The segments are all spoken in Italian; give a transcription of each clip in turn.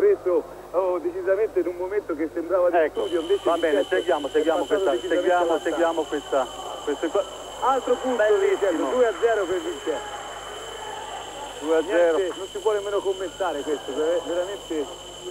preso decisamente in un momento che sembrava di studio, invece va bene, seguiamo questa altro punto, bellissimo. 2-0 per Vincenzo. 2-0. Non si può nemmeno commentare questo, veramente.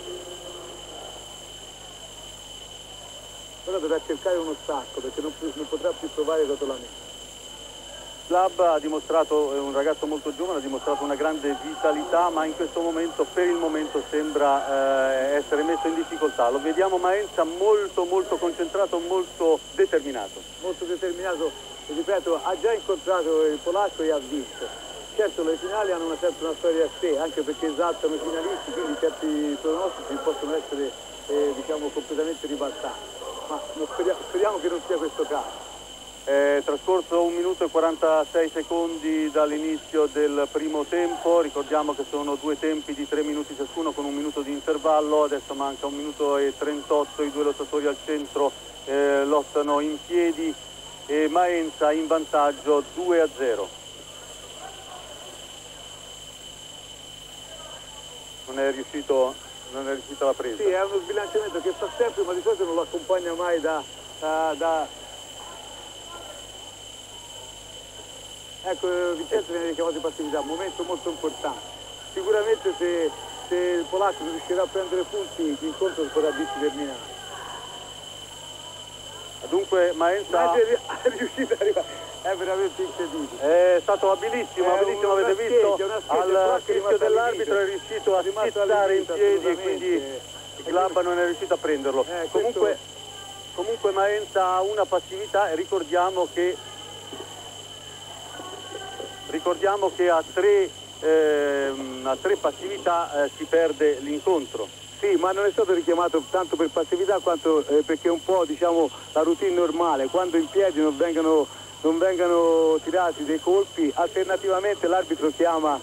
Ora dovrà cercare uno stacco perché non potrà più trovare rotolamento. Slab ha dimostrato, è un ragazzo molto giovane, ha dimostrato una grande vitalità, ma in questo momento, per il momento, sembra essere messo in difficoltà. Lo vediamo Maenza molto concentrato, molto determinato. Molto determinato, ripeto, ha già incontrato il polacco e ha vinto. Certo, le finali hanno sempre una storia a sé, anche perché esaltano i finalisti, quindi certi pronostici possono essere diciamo completamente ribaltati. Ma speriamo che non sia questo caso. È trascorso 1 minuto e 46 secondi dall'inizio del primo tempo, ricordiamo che sono 2 tempi di 3 minuti ciascuno con 1 minuto di intervallo, adesso manca 1 minuto e 38, i 2 lottatori al centro lottano in piedi e Maenza in vantaggio 2-0. Non è riuscito la presa. Sì, è uno sbilanciamento che fa sempre, ma di solito non lo accompagna mai da... Ecco, Vincenzo viene richiamato in passività, un momento molto importante. Sicuramente se il polacco non riuscirà a prendere punti, l'incontro potrà dirsi terminato. Dunque Maenza è riuscito ad arrivare, è veramente incredibile. È stato abilissimo, avete visto al fischio dell'arbitro è riuscito a schizzare in piedi e quindi Glabba non è riuscito a prenderlo. Comunque Maenza ha una passività e ricordiamo che a tre passività si perde l'incontro. Sì, ma non è stato richiamato tanto per passività quanto perché è un po', diciamo, la routine normale, quando in piedi non vengano tirati dei colpi, alternativamente l'arbitro chiama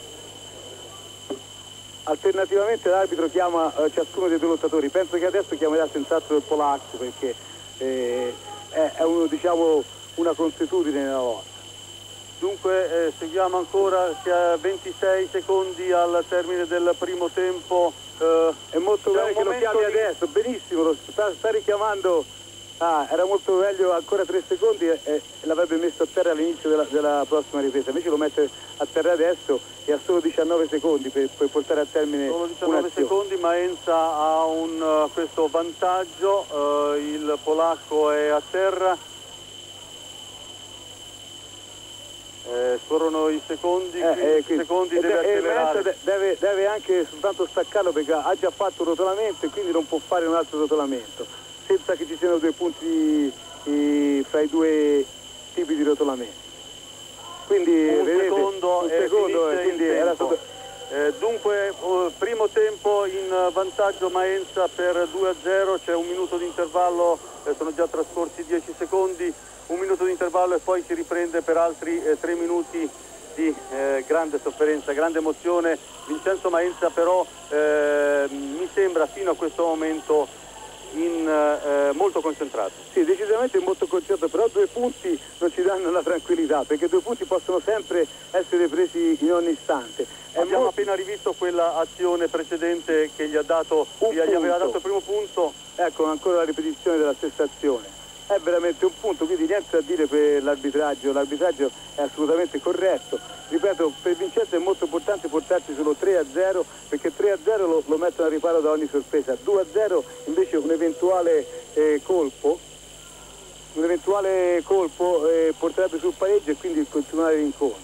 ciascuno dei 2 lottatori. Penso che adesso chiamerà senz'altro il polacco perché è diciamo, una consuetudine nella lotta. Dunque seguiamo ancora, si ha 26 secondi al termine del primo tempo. È molto bello che lo chiami adesso, benissimo, lo sta richiamando. Era molto meglio ancora 3 secondi e l'avrebbe messo a terra all'inizio della prossima ripresa, invece lo mette a terra adesso e ha solo 19 secondi per portare a termine solo 19 secondi, Maenza ha questo vantaggio, il polacco è a terra. Scorrono i secondi, 15 secondi, deve accelerare. Deve anche soltanto staccarlo perché ha già fatto un rotolamento e quindi non può fare un altro rotolamento senza che ci siano 2 punti fra i 2 tipi di rotolamento. Quindi un secondo quindi era dunque primo tempo in vantaggio Maenza per 2-0, c'è 1 minuto di intervallo, sono già trascorsi 10 secondi. 1 minuto di intervallo e poi si riprende per altri 3 minuti di grande sofferenza, grande emozione. Vincenzo Maenza però mi sembra fino a questo momento molto concentrato. Sì, decisamente molto concentrato, però 2 punti non ci danno la tranquillità perché 2 punti possono sempre essere presi in ogni istante. Abbiamo appena rivisto quella azione precedente che gli aveva dato il primo punto. Ecco ancora la ripetizione della stessa azione. È veramente un punto, quindi niente da dire per l'arbitraggio è assolutamente corretto. Ripeto, per Vincenzo è molto importante portarsi solo 3-0 perché 3-0 lo mettono a riparo da ogni sorpresa, 2-0 invece un eventuale colpo porterebbe sul pareggio e quindi continuare l'incontro.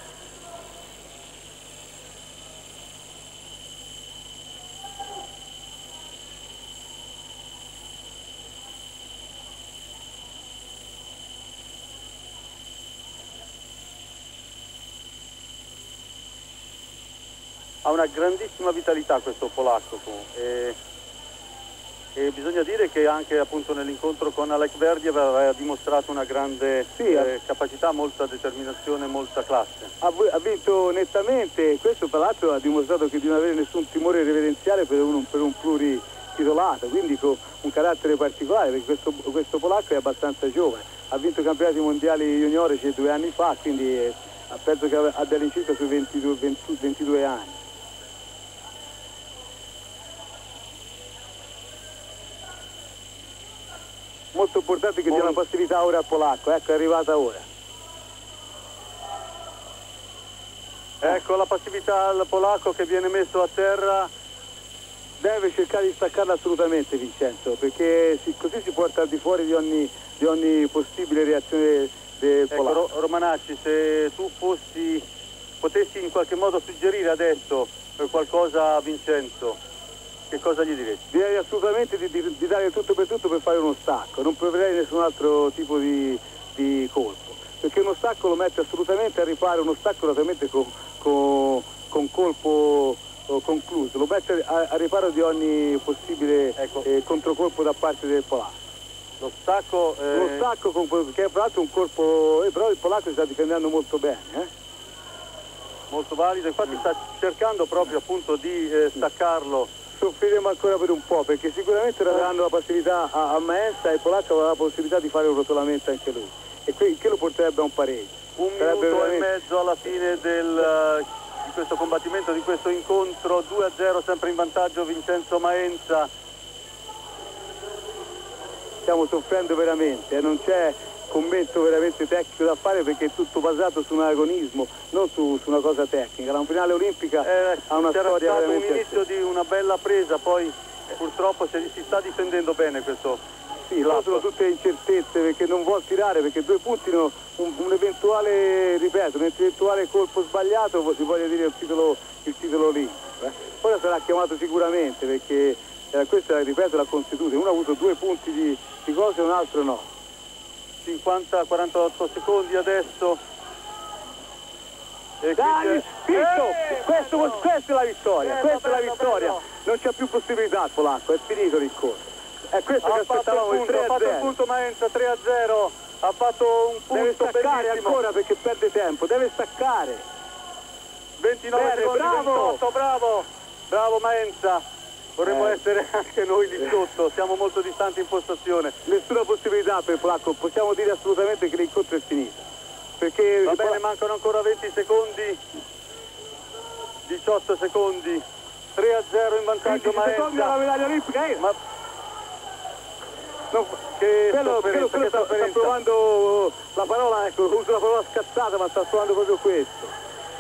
Ha una grandissima vitalità questo polacco e bisogna dire che anche appunto nell'incontro con Alek Verdiev aveva dimostrato una grande capacità, molta determinazione, molta classe. Ha vinto nettamente, questo tra l'altro ha dimostrato che di non avere nessun timore reverenziale per un plurititolato, quindi con un carattere particolare perché questo polacco è abbastanza giovane, ha vinto i campionati mondiali juniorici 2 anni fa, quindi penso che abbia all'incirca sui 22 anni. molto importante che dia una passività ora al polacco, ecco, è arrivata ora. Ecco la passività al polacco che viene messo a terra. Deve cercare di staccarla assolutamente Vincenzo, perché così si porta al di fuori di ogni possibile reazione del polacco. Ecco, Romanacci, se tu potessi in qualche modo suggerire adesso qualcosa a Vincenzo, che cosa gli diresti? Direi assolutamente di dare tutto per fare uno stacco, non proverei nessun altro tipo di colpo, perché uno stacco lo mette assolutamente a riparo, uno stacco naturalmente con colpo concluso, lo mette a riparo di ogni possibile controcolpo da parte del polacco. Lo stacco che è tra l'altro un colpo, però il polacco si sta difendendo molto bene, molto valido, infatti sta cercando proprio appunto di staccarlo. Soffriremo ancora per un po', perché sicuramente daranno la passività a Maenza e il polacco avrà la possibilità di fare un rotolamento anche lui, e che lo porterebbe a un pareggio. Un minuto e mezzo alla fine di questo combattimento, di questo incontro, 2-0 sempre in vantaggio Vincenzo Maenza. Stiamo soffrendo veramente, non c'è commento veramente tecnico da fare, perché è tutto basato su un agonismo, non su una cosa tecnica. La finale olimpica ha una storia stato veramente... un inizio di una bella presa, poi purtroppo si sta difendendo bene questo. Sì, però sono tutte incertezze, perché non vuol tirare, perché 2 punti un eventuale, ripeto, un eventuale colpo sbagliato si voglia dire il titolo olimpico. Ora sarà chiamato sicuramente, perché questa, ripeto, la consuetudine. Uno ha avuto 2 punti di cose e un altro no. 50-48 secondi adesso. E dai, questa è la vittoria, questa è la vittoria. Bello. Non c'è più possibilità il polacco, è finito il corso. È questo che aspettavamo, il 3-0. Ha fatto il punto Maenza, 3-0, ha fatto un punto. Deve staccare bellissimo. ancora, perché perde tempo, deve staccare. 29 secondi, bravo. 28, bravo Maenza. Vorremmo essere anche noi lì sotto, siamo molto distanti in postazione. Nessuna possibilità per il polacco, possiamo dire assolutamente che l'incontro è finito. Perché va bene, mancano ancora 20 secondi, 18 secondi, 3-0 in vantaggio Maenza. Secondi alla medaglia olimpica, quello sta provando la parola, ecco, uso la parola scazzata, ma sta provando proprio questo.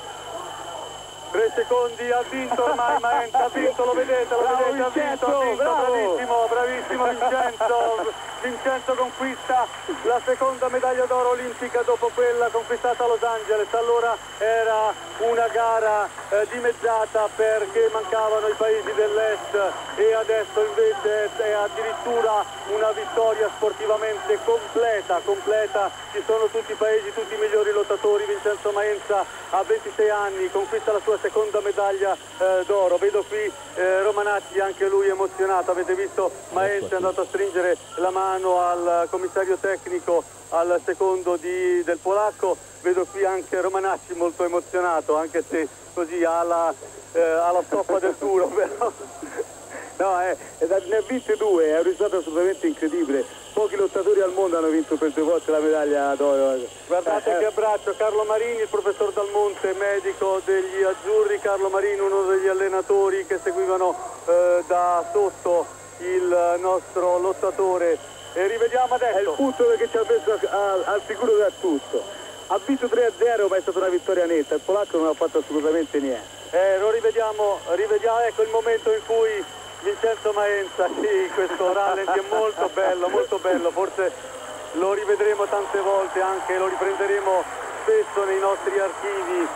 3 secondi, ha vinto ormai Maenza, ha vinto, lo vedete, bravo, ha vinto, bravo. bravissimo Vincenzo conquista la seconda medaglia d'oro olimpica dopo quella conquistata a Los Angeles. Allora era una gara dimezzata, perché mancavano i paesi dell'est, e adesso invece è addirittura una vittoria sportivamente completa, ci sono tutti i paesi, tutti i migliori lottatori. Vincenzo Maenza a 26 anni conquista la sua seconda medaglia d'oro. Vedo qui Romanacci, anche lui emozionato, avete visto Maenza è andato a stringere la mano al commissario tecnico, al secondo del polacco. Vedo qui anche Romanacci molto emozionato, anche se così ha la stoppa del duro, però. No, ne ha vinte 2, è un risultato assolutamente incredibile. Pochi lottatori al mondo hanno vinto per 2 volte la medaglia d'oro. Guardate che abbraccio, Carlo Marini, il professor Dalmonte, medico degli azzurri. Carlo Marini, uno degli allenatori che seguivano da sotto il nostro lottatore. E rivediamo adesso. È il punto che ci ha messo al sicuro da tutto. Ha vinto 3-0, ma è stata una vittoria netta. Il polacco non ha fatto assolutamente niente. Lo rivediamo, ecco il momento in cui Vincenzo Maenza, sì, questo rallenti è molto bello, forse lo rivedremo tante volte, anche lo riprenderemo spesso nei nostri archivi,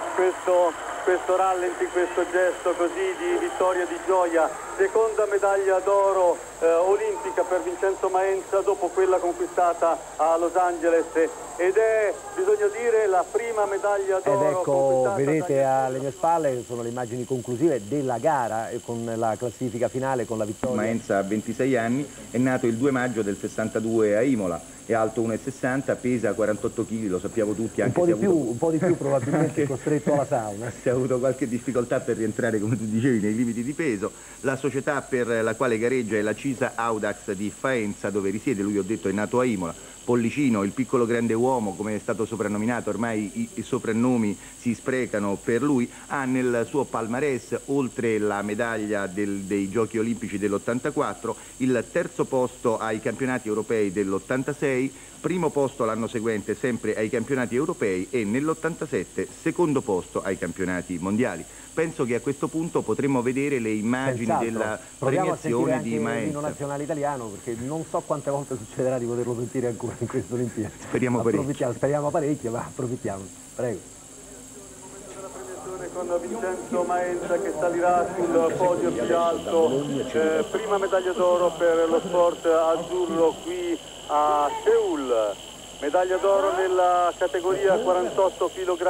questo rallenti, questo gesto così di vittoria, di gioia. Seconda medaglia d'oro olimpica per Vincenzo Maenza dopo quella conquistata a Los Angeles, ed è, bisogna dire, la prima medaglia d'oro. Ed ecco, vedete alle mie spalle sono le immagini conclusive della gara, con la classifica finale, con la vittoria. Maenza ha 26 anni, è nato il 2 maggio del 62 a Imola, è alto 1,60, pesa 48 kg, lo sappiamo tutti. Anche un po' di più probabilmente, costretto alla sauna. Si è avuto qualche difficoltà per rientrare, come tu dicevi, nei limiti di peso. La società per la quale gareggia è la Cisa Audax di Faenza, dove risiede, lui, ho detto, è nato a Imola. Pollicino, il piccolo grande uomo, come è stato soprannominato, ormai i soprannomi si sprecano per lui, ha nel suo palmarès, oltre la medaglia dei Giochi Olimpici dell'84, il terzo posto ai campionati europei dell'86, primo posto l'anno seguente sempre ai campionati europei e nell'87 secondo posto ai campionati mondiali. Penso che a questo punto potremmo vedere le immagini della premiazione di Maenza. L'inno nazionale italiano, perché non so quante volte succederà di poterlo sentire ancora in questa Olimpiade. Speriamo parecchio. Speriamo parecchio, ma approfittiamo. Prego. Della premiazione con Vincenzo Maenza che salirà sul podio più alto, prima medaglia d'oro per lo sport azzurro qui a Seul. Medaglia d'oro nella categoria 48 kg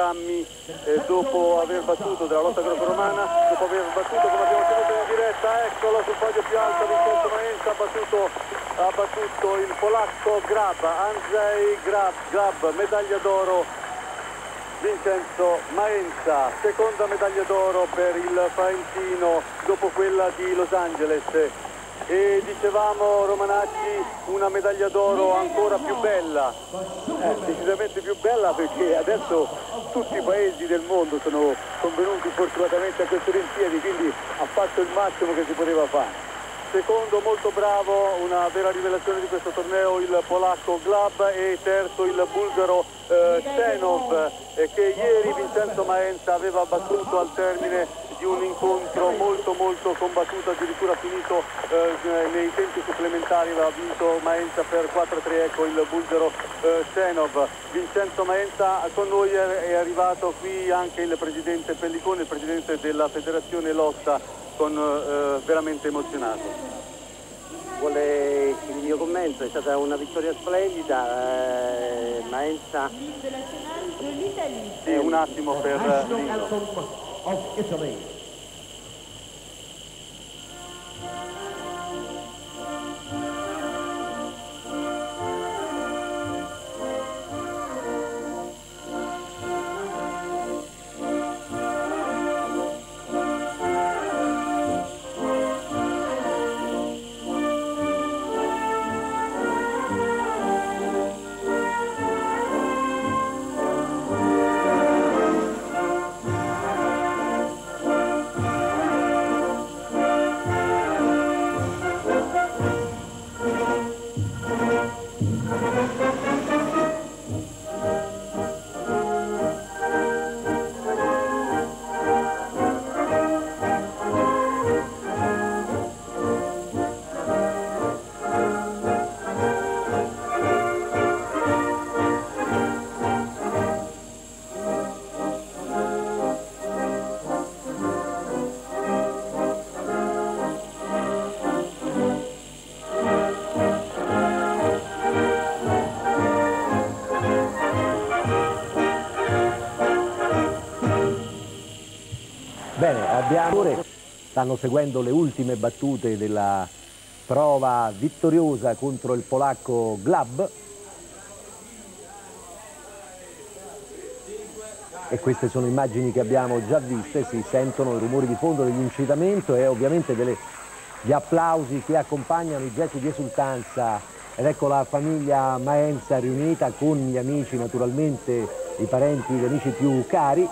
dopo aver battuto della lotta greco-romana, dopo aver battuto, come abbiamo tenuto in diretta, eccolo sul podio più alto Vincenzo Maenza, ha battuto il polacco Grab, Andrzej Grab, medaglia d'oro Vincenzo Maenza, seconda medaglia d'oro per il faentino dopo quella di Los Angeles. E dicevamo, Romanacci, una medaglia d'oro ancora più bella. Decisamente più bella, perché adesso tutti i paesi del mondo sono convenuti fortunatamente a queste Olimpiadi, quindi ha fatto il massimo che si poteva fare. Secondo, molto bravo, una vera rivelazione di questo torneo, il polacco Glab, e terzo il bulgaro Senov, che ieri Vincenzo Maenza aveva battuto al termine di un incontro molto combattuto, addirittura finito nei tempi supplementari, aveva vinto Maenza per 4-3, ecco il bulgaro Senov. Vincenzo Maenza, con noi è arrivato qui anche il presidente Pellicone, il presidente della federazione lotta, veramente emozionato. Vuole il mio commento, è stata una vittoria splendida, Maenza. Sì, un attimo per l'inno. Stanno seguendo le ultime battute della prova vittoriosa contro il polacco Glab, e queste sono immagini che abbiamo già viste, si sentono i rumori di fondo dell'incitamento e ovviamente gli applausi che accompagnano i gesti di esultanza, ed ecco la famiglia Maenza riunita con gli amici, naturalmente i parenti, gli amici più cari.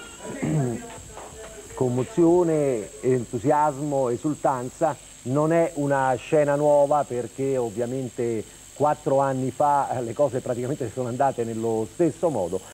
Commozione, entusiasmo, esultanza. Non è una scena nuova, perché ovviamente 4 anni fa le cose praticamente sono andate nello stesso modo,